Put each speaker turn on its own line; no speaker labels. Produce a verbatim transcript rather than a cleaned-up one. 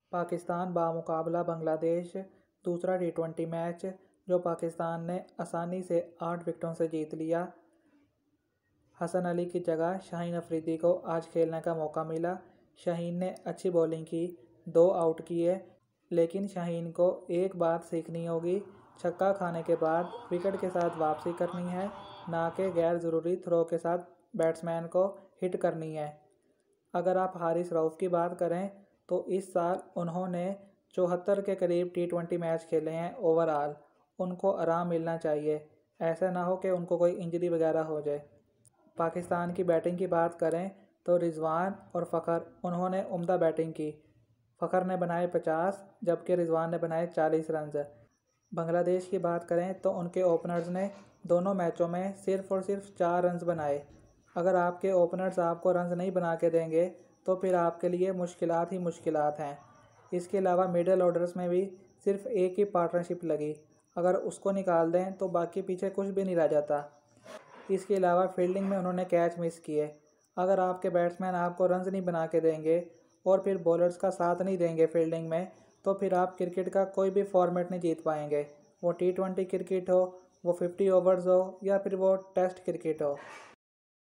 पाकिस्तान बामुकाबला बांग्लादेश दूसरा T twenty match जो पाकिस्तान ने आसानी से आठ विकेटों से जीत लिया। हसन अली की जगह शाहीन अफरीदी को आज खेलने का मौका मिला। शाहीन ने अच्छी बॉलिंग की, दो आउट किए, लेकिन शाहीन को एक बात सीखनी होगी, छक्का खाने के बाद विकेट के साथ वापसी करनी है, ना कि गैर ज़रूरी थ्रो के साथ बैट्समैन को हिट करनी है। अगर आप हारिस रऊफ़ की बात करें तो इस साल उन्होंने चौहत्तर के करीब टी ट्वेंटी मैच खेले हैं ओवरऑल। उनको आराम मिलना चाहिए, ऐसा ना हो कि उनको कोई इंजरी वगैरह हो जाए। पाकिस्तान की बैटिंग की बात करें तो रिजवान और फ़खर उन्होंने उम्दा बैटिंग की। फ़खर ने बनाए पचास जबकि रिजवान ने बनाए चालीस रन। बांग्लादेश की बात करें तो उनके ओपनर्स ने दोनों मैचों में सिर्फ और सिर्फ चार रन बनाए। अगर आपके ओपनर्स आपको रन नहीं बना के देंगे तो फिर आपके लिए मुश्किलात ही मुश्किलात हैं। इसके अलावा मिडल ऑर्डर्स में भी सिर्फ एक ही पार्टनरशिप लगी, अगर उसको निकाल दें तो बाकी पीछे कुछ भी नहीं रह जाता। इसके अलावा फील्डिंग में उन्होंने कैच मिस किए। अगर आपके बैट्समैन आपको रन नहीं बना के देंगे और फिर बॉलर्स का साथ नहीं देंगे फील्डिंग में, तो फिर आप क्रिकेट का कोई भी फॉर्मेट नहीं जीत पाएंगे। वो टी ट्वेंटी क्रिकेट हो, वो फिफ्टी ओवर्स हो या फिर वो टेस्ट क्रिकेट हो।